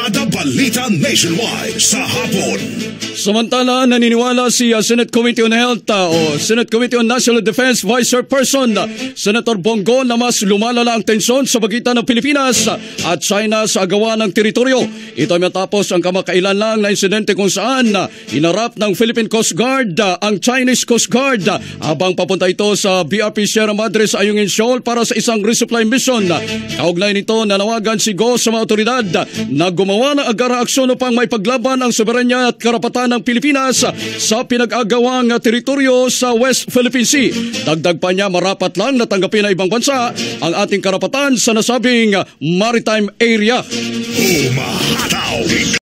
Kada balita nationwide sa hapon. Samantala, naniniwala si Senate Committee on Health o Senate Committee on National Defense Vice Chairperson Senator Bongo na mas lumalala ang tensyon sa pagitan ng Pilipinas at China sa agawan ng teritoryo. Ito ay matapos ang kamakailan lang na insidente kung saan hinarap ng Philippine Coast Guard ang Chinese Coast Guard habang papunta ito sa BRP Sierra Madre sa Ayungin Shoal para sa isang resupply mission. Kaugnay nito, nanawagan si Go sa mga otoridad na gumawa ng agarang aksyon upang maipaglaban ang soberanya at karapatan ng Pilipinas sa pinag-agawang teritoryo sa West Philippine Sea. Dagdag pa niya, marapat lang natanggapin ng ibang bansa ang ating karapatan sa nasabing maritime area. Umahataw!